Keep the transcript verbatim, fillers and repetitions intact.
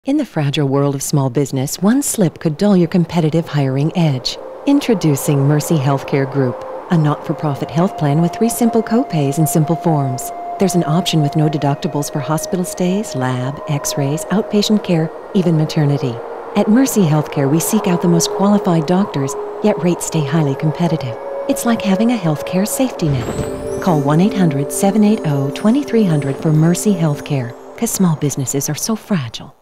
In the fragile world of small business, one slip could dull your competitive hiring edge. Introducing Mercy Healthcare Group, a not-for-profit health plan with three simple co-pays and simple forms. There's an option with no deductibles for hospital stays, lab, x-rays, outpatient care, even maternity. At Mercy Healthcare, we seek out the most qualified doctors, yet rates stay highly competitive. It's like having a healthcare safety net. Call one eight hundred, seven eight zero, two three zero zero for Mercy Healthcare, because small businesses are so fragile.